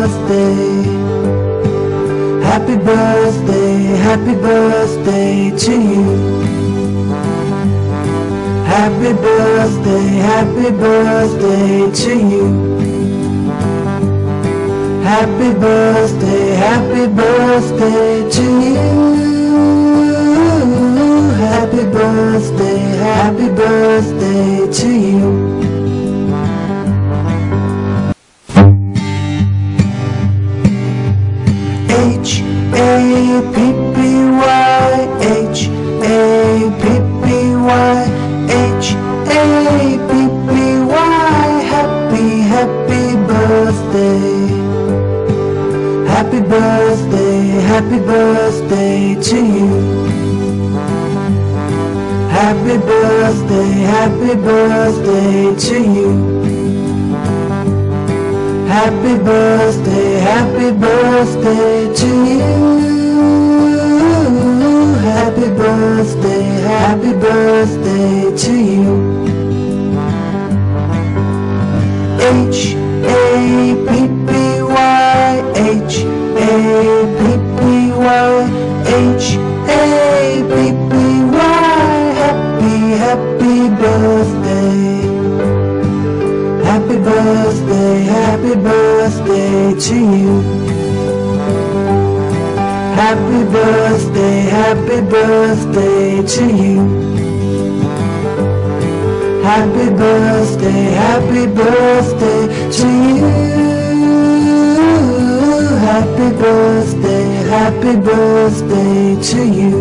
birthday. Happy birthday, happy birthday to you. Happy birthday to you. Happy birthday to you. Happy birthday to you. H-A-P-P-Y, H-A-P-P-Y, H-A-P-P-Y. Happy birthday. Happy birthday to you. Happy birthday to you. Happy birthday to you. Happy birthday to you. H-A-P-P-Y, H-A-P-P-Y, H-A-P-P-Y. Happy birthday. Happy birthday to you. Happy birthday to you. Happy birthday to you. Happy birthday to you.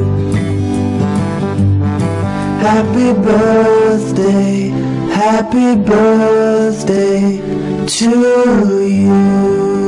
Happy birthday to you.